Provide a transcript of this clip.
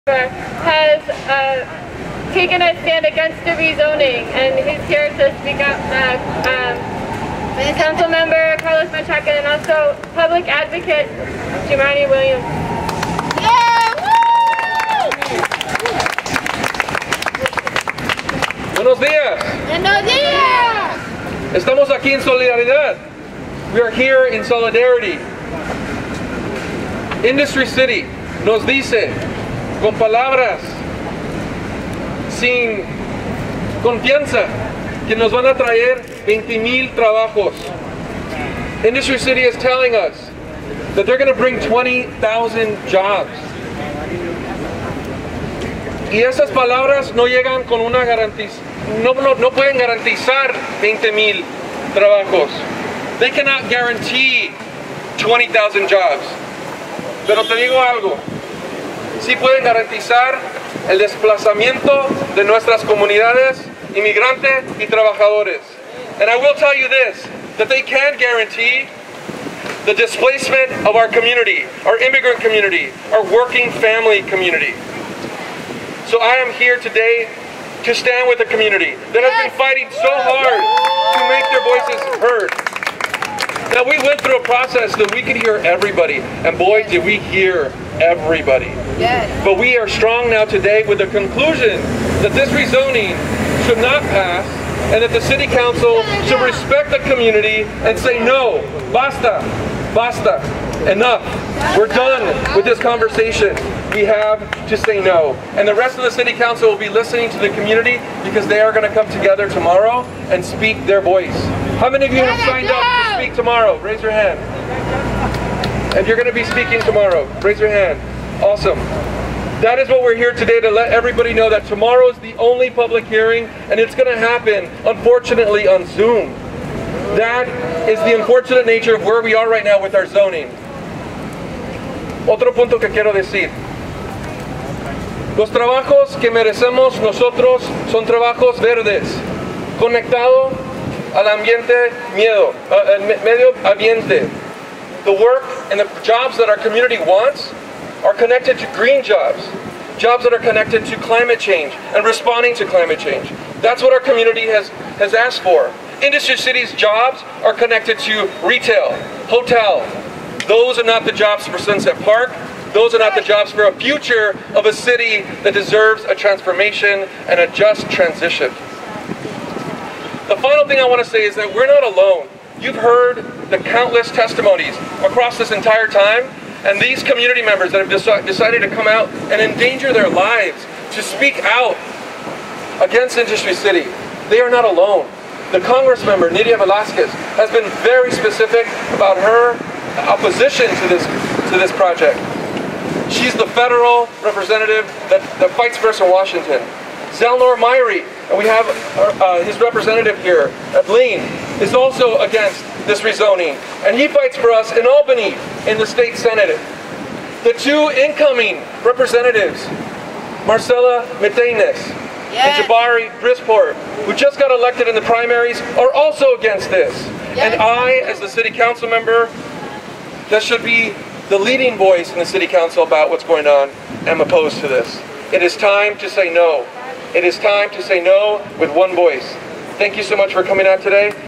has taken a stand against the rezoning, and he's here to speak up. Council member Carlos Machaca and also public advocate Jimani Williams. Buenos días. Buenos días. Estamos aquí en solidaridad. We are here in solidarity. Industry City nos dice con palabras sin confianza que nos van a traer 20,000 trabajos. Industry City is telling us that they're going to bring 20,000 jobs. Y esas palabras no llegan con una garantía, no pueden garantizar 20,000 trabajos. They cannot guarantee 20,000 jobs. Pero te digo algo, sí pueden garantizar el desplazamiento de nuestras comunidades, inmigrantes y trabajadores. And I will tell you this, that they can guarantee the displacement of our community, our immigrant community, our working family community. So I am here today to stand with the community that has been fighting so hard to make their voices heard. Now, we went through a process that we could hear everybody, and boy, did we hear everybody. Yes. But we are strong now today with the conclusion that this rezoning should not pass, and that the City Council should respect the community and say, no, basta, basta, enough. We're done with this conversation. We have to say no. And the rest of the City Council will be listening to the community because they are going to come together tomorrow and speak their voice. How many of you have signed up to speak tomorrow? Raise your hand. If you're going to be speaking tomorrow, raise your hand. Awesome. That is what we're here today, to let everybody know that tomorrow is the only public hearing, and it's going to happen, unfortunately, on Zoom. That is the unfortunate nature of where we are right now with our zoning. Otro punto que quiero decir. Los trabajos que merecemos nosotros son trabajos verdes, conectados al ambiente medio ambiente. The work and the jobs that our community wants are connected to green jobs, jobs that are connected to climate change and responding to climate change. That's what our community has asked for. Industry City's jobs are connected to retail, hotel. Those are not the jobs for Sunset Park. Those are not the jobs for a future of a city that deserves a transformation and a just transition. The final thing I want to say is that we're not alone. You've heard the countless testimonies across this entire time, and these community members that have decided to come out and endanger their lives to speak out against Industry City, they are not alone. The Congress member, Nydia Velázquez, has been very specific about her opposition to this project. She's the federal representative that fights for us in Washington. Zelnor Myrie, and we have his representative here, Adeline, is also against this rezoning, and he fights for us in Albany in the state senate. The two incoming representatives, Marcela Metenes and Jabari Brisport, who just got elected in the primaries, are also against this. And I, as the city council member, that should be the leading voice in the City Council about what's going on, am opposed to this. It is time to say no. It is time to say no with one voice. Thank you so much for coming out today.